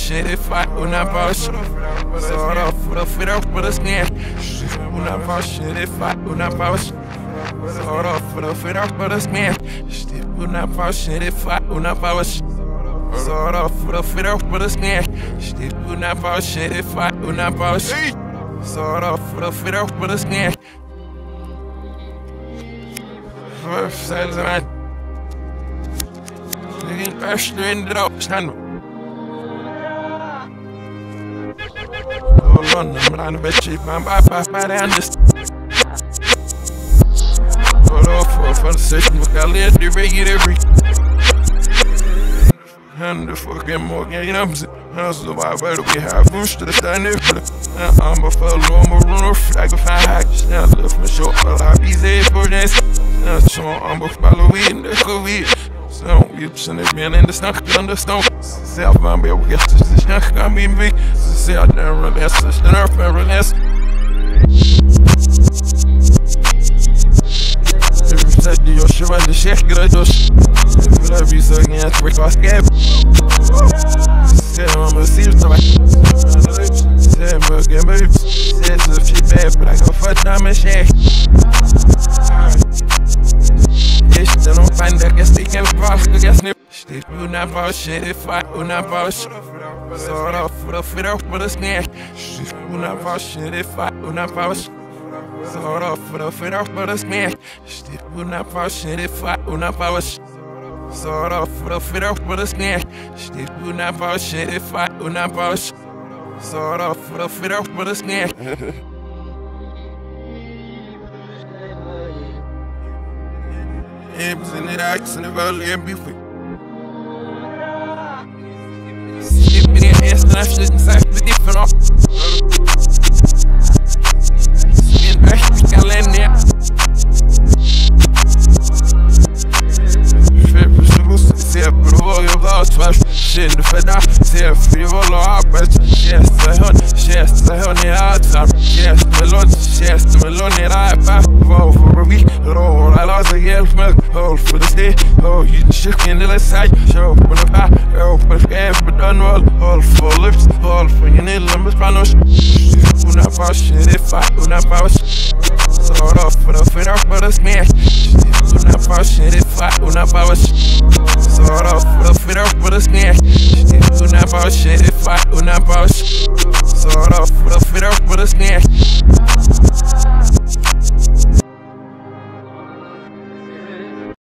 shit, if I una boss. Sort of for the fit up with a snare. Una boss shit, if I una boss. Sort of for the fit up with a snare. Una boss shit, if I una boss. Sort of for the fit up with a snare. Una boss shit, if I una boss. Sort of for the fit up with a snare. Zelfs aan. Ik ben best in de opstand. London, maar aan een beetje van papa, maar aan de van de session, we gaan leren die regel every. And the fucking morgen, you know, als de waar we hebben, moest het dan even. I'm a fellow, I'm a runner, I can find hacks, now lift my short, but I'll be there for this. So I'm a follow in the COVID. So you send it man in the snack on the stone. Self, I'm be able to get this snack, I'm being big. Say I never release, it's the nerve, I release. If you said you're sure the shit, get a dose. If you love you, so you can't break our scab. Say I'm a serious no. Say I'm a good move. Say it's a shit bad, but I go for diamond shake. They don't find that guess they can't pass, I guess they una boss shit if I una boss. Sort of for the fit up with a snare. Una boss shit if I una boss. Sort of for the fit up with a snare. Una boss shit if I una boss. Sort of for the fit up with a snare. Una boss shit if I una boss. Sort of for the fit up with a snare. Hips in the axe and the valley and beef. Skip me the ass and I shit inside the different off. Spin back, we can land there. Se på vågen var tvärs. Kände för det. Se för det var låpet. Kästa hon i hattar. Kästa med lån i räpa. Var för vi råd alla så hjälp mig. Håll för det steg. Håll i den kycken eller saj. Köp på den här. Öppna skräp på den håll. Håll för lyft. Håll för ingen illa med spannors. Una paus. Una paus. Så då för att finna på det smek. Una paus. Una paus. Sort of for the fit up with a snare. Una boss shit if I una boss. Sort of for the fit up with a snare.